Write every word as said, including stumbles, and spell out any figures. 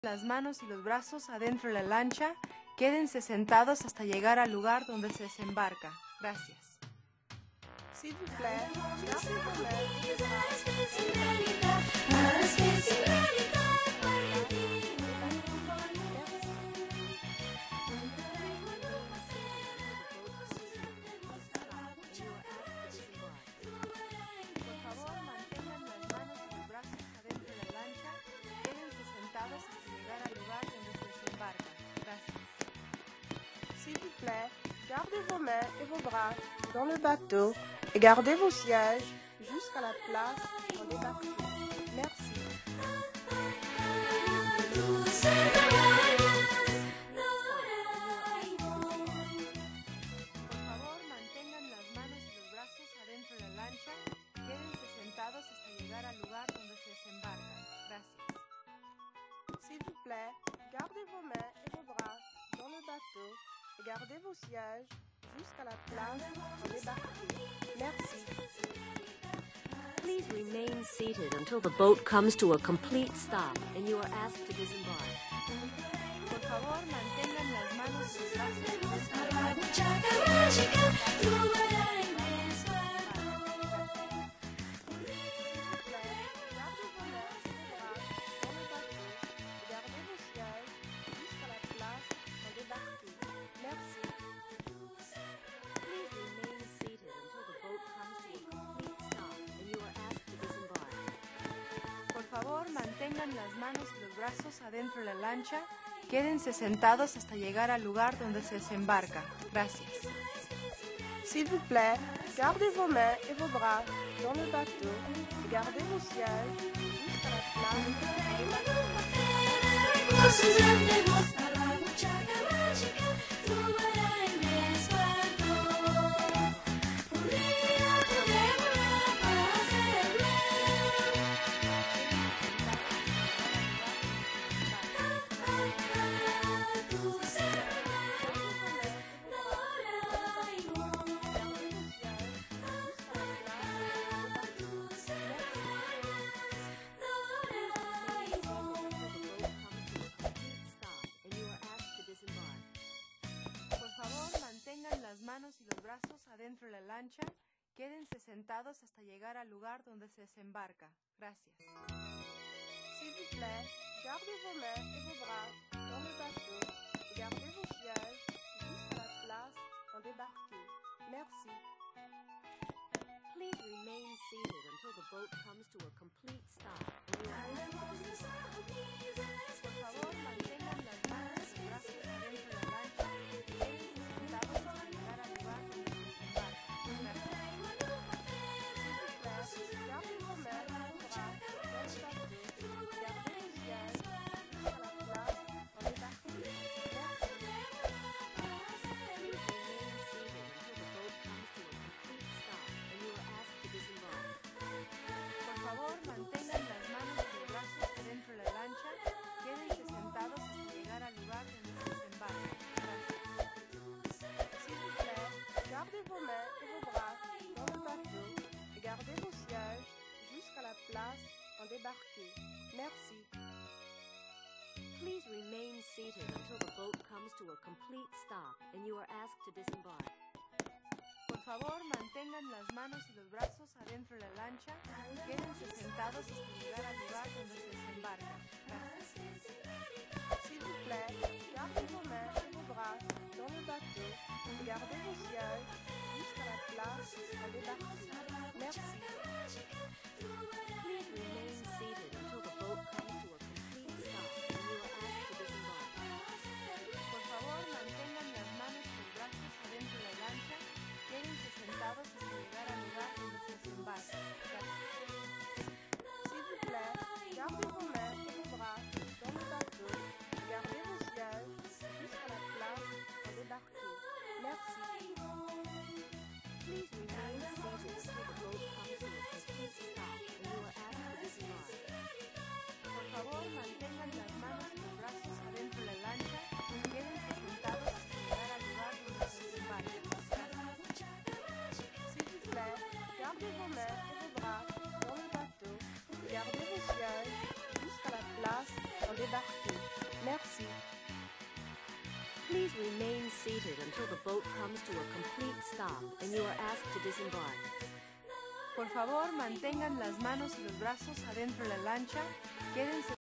Las manos y los brazos adentro de la lancha. Quédense sentados hasta llegar al lugar donde se desembarca. Gracias. S'il vous plaît, gardez vos mains et vos bras. Por favor, mantengan las manos y los brazos adentro de la lancha. Quédense sentados hasta llegar al lugar donde se desembarca. Gracias. S'il vous plaît, gardez vos mains et vos bras dans le bateau et gardez vos sièges jusqu'à la place en débarquer. Merci. Por favor, mantengan las manos y los brazos adentro de la lancha. Quédense sentados hasta llegar al lugar donde se desembarca. Gracias. S'il vous plaît, gardez vos mains et vos bras dans le bateau et gardez vos sièges jusqu'à la place en débarquer. Merci. Please remain seated until the boat comes to a complete stop and you are asked to disembark. Por favor, mantengan las manos y los brazos adentro de la lancha. Por favor, mantengan las manos y los brazos adentro de la lancha. Quédense sentados hasta llegar al lugar donde se desembarca. Gracias. S'il vous plaît, gardez vos mains et vos bras dans le bateau et gardez vos sièges jusqu'à la place en débarquer. Por favor, mantengan las manos y los brazos adentro de la lancha. Quédense sentados hasta llegar al lugar donde se desembarca. Gracias. S'il vous plaît, gardez vos mains et vos bras dans le bateau et gardez vos sièges jusqu'à la place en débarquer. Merci. Please remain seated until the boat comes to a complete stop and you are asked to disembark. Por favor, mantengan las manos y los brazos adentro de la lancha. Quédense sentados hasta llegar al lugar donde se desembarca. Gracias. Gardez vos mains et vos bras dans le bateau et gardez vos sièges jusqu'à la place en débarquer. Merci. Please remain seated until the boat comes to a complete stop and you are asked to disembark. Por favor, mantengan las manos y los brazos adentro de la lancha. Quédense sentados hasta llegar al lugar donde se desembarca. Gracias. S'il vous plaît, gardez vos mains et vos bras dans le bateau et gardez vos sièges jusqu'à la place en débarquer. Merci. Please remain seated until the boat comes to a complete stop and you are asked to disembark. Por favor, mantengan las manos y los brazos adentro de la lancha. Quédense sentados hasta llegar al lugar donde se desembarca. Gracias. S'il vous plaît, gardez vos mains et vos bras dans le bateau et gardez vos sièges jusqu'à la place en débarquer. Merci. Please remain seated until the boat comes to a complete stop and you are asked to disembark. Por favor, mantengan las manos y los brazos adentro de la lancha. Quédense sentados hasta llegar al lugar donde se desembarca. Gracias. S'il vous plaît, gardez vos mains et vos bras dans le bateau et gardez vos sièges jusqu'à la place en débarquer. Merci. Please remain seated until the boat comes to a complete stop and you are Merci. Please remain seated until the boat comes to a complete stop and you are asked to disembark. Por favor, mantengan las manos y los brazos adentro de la lancha. Quédense